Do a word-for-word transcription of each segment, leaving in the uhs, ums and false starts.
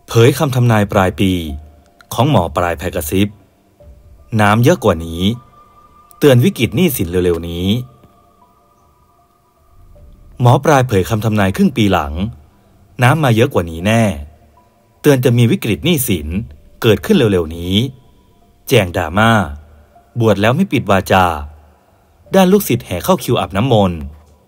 เผยคำทำนายปลายปีของหมอปลายแพกระซิบน้ำเยอะกว่านี้เตือนวิกฤตหนี้สินเร็วๆนี้หมอปลายเผยคำทำนายครึ่งปีหลังน้ำมาเยอะกว่านี้แน่เตือนจะมีวิกฤตหนี้สินเกิดขึ้นเร็วๆนี้แจงดราม่าบวชแล้วไม่ปิดวาจาด้านลูกศิษย์แห่เข้าคิวอาบน้ำมนต์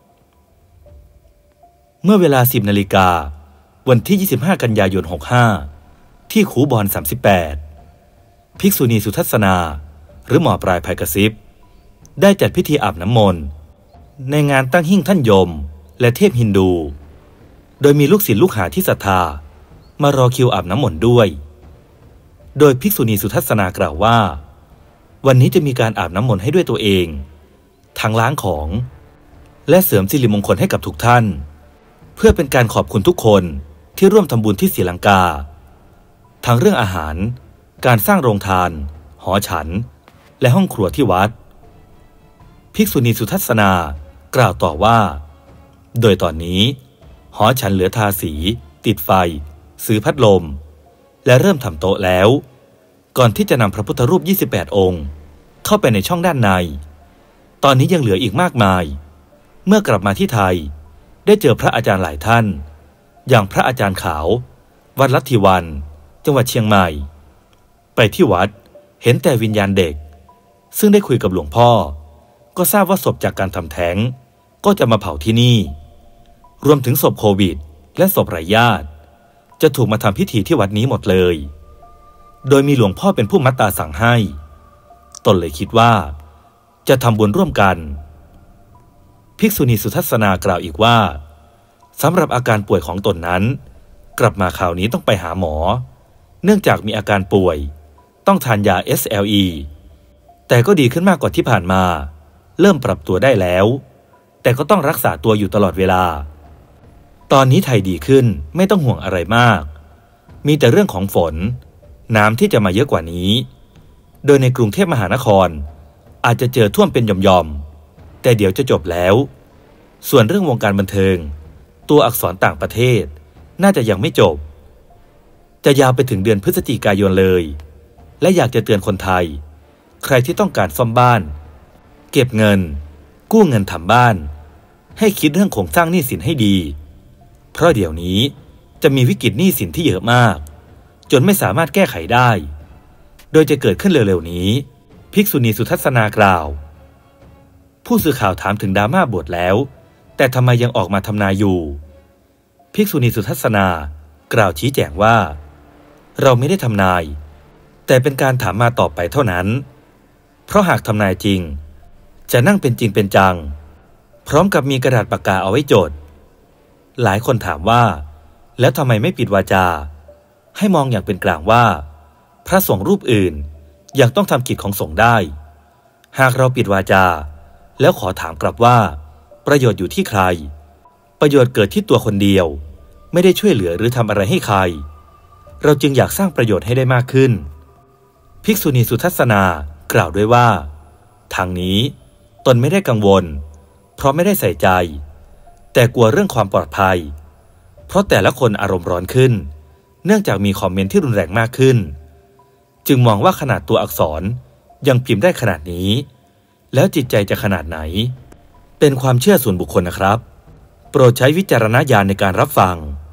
เมื่อเวลาสิบนาฬิกาวันที่ยี่สิบห้ากันยายนหกสิบห้าที่คูบอนสามสิบแปดภิกษุณีสุทัศนาหรือหมอปลายไพกระซิบได้จัดพิธีอาบน้ำมนต์ในงานตั้งหิ้งท่านยมและเทพฮินดูโดยมีลูกศิษย์ลูกหาที่ศรัทธามารอคิวอาบน้ำมนต์ด้วยโดยภิกษุณีสุทัศนากล่าวว่าวันนี้จะมีการอาบน้ำมนต์ให้ด้วยตัวเองทั้งล้างของและเสริมสิริมงคลให้กับทุกท่านเพื่อเป็นการขอบคุณทุกคนที่ร่วมทำบุญที่ศรีลังกาทั้งเรื่องอาหารการสร้างโรงทานหอฉันและห้องครัวที่วัดภิกษุณีสุทัศนากล่าวต่อว่าโดยตอนนี้หอฉันเหลือทาสีติดไฟซื้อพัดลมและเริ่มทำโต๊ะแล้วก่อนที่จะนำพระพุทธรูปยี่สิบแปดองค์เข้าไปในช่องด้านในตอนนี้ยังเหลืออีกมากมายเมื่อกลับมาที่ไทยได้เจอพระอาจารย์หลายท่านอย่างพระอาจารย์ขาววัดลัทธิวันจังหวัดเชียงใหม่ไปที่วัดเห็นแต่วิญญาณเด็กซึ่งได้คุยกับหลวงพ่อก็ทราบว่าศพจากการทำแท้งก็จะมาเผาที่นี่รวมถึงศพโควิดและศพไร้ญาติจะถูกมาทำพิธีที่วัดนี้หมดเลยโดยมีหลวงพ่อเป็นผู้มัดตาสั่งให้ตนเลยคิดว่าจะทำบุญร่วมกันภิกษุณีสุทัศนากล่าวอีกว่าสำหรับอาการป่วยของตนนั้นกลับมาคราวนี้ต้องไปหาหมอเนื่องจากมีอาการป่วยต้องทานยา เอส แอล อี แต่ก็ดีขึ้นมากกว่าที่ผ่านมาเริ่มปรับตัวได้แล้วแต่ก็ต้องรักษาตัวอยู่ตลอดเวลาตอนนี้ไทยดีขึ้นไม่ต้องห่วงอะไรมากมีแต่เรื่องของฝนน้ำที่จะมาเยอะกว่านี้โดยในกรุงเทพมหานครอาจจะเจอท่วมเป็นหย่อมๆแต่เดี๋ยวจะจบแล้วส่วนเรื่องวงการบันเทิงตัวอักษรต่างประเทศน่าจะยังไม่จบจะยาวไปถึงเดือนพฤศจิกายนเลยและอยากจะเตือนคนไทยใครที่ต้องการซ่อมบ้านเก็บเงินกู้เงินทำบ้านให้คิดเรื่องโครงสร้างหนี้สินให้ดีเพราะเดี๋ยวนี้จะมีวิกฤตหนี้สินที่เยอะมากจนไม่สามารถแก้ไขได้โดยจะเกิดขึ้นเร็วๆนี้ภิกษุณีสุทัศนากล่าวผู้สื่อข่าวถามถึงดราม่าบวชแล้วแต่ทำไมยังออกมาทำนายอยู่ภิกษุณีสุทัศนากล่าวชี้แจงว่าเราไม่ได้ทำนายแต่เป็นการถามมาตอบไปเท่านั้นเพราะหากทำนายจริงจะนั่งเป็นจริงเป็นจังพร้อมกับมีกระดาษปากกาเอาไว้จดหลายคนถามว่าแล้วทำไมไม่ปิดวาจาให้มองอย่างเป็นกลางว่าพระสงฆ์รูปอื่นยังต้องทำกิจของสงฆ์ได้หากเราปิดวาจาแล้วขอถามกลับว่าประโยชน์อยู่ที่ใครประโยชน์เกิดที่ตัวคนเดียวไม่ได้ช่วยเหลือหรือทำอะไรให้ใครเราจึงอยากสร้างประโยชน์ให้ได้มากขึ้นภิกษุณีสุทัศนากล่าวด้วยว่าทางนี้ตนไม่ได้กังวลเพราะไม่ได้ใส่ใจแต่กลัวเรื่องความปลอดภัยเพราะแต่ละคนอารมณ์ร้อนขึ้นเนื่องจากมีคอมเมนต์ที่รุนแรงมากขึ้นจึงมองว่าขนาดตัวอักษรยังพิมพ์ได้ขนาดนี้แล้วจิตใจจะขนาดไหนเป็นความเชื่อส่วนบุคคลนะครับโปรดใช้วิจารณญาณในการรับฟัง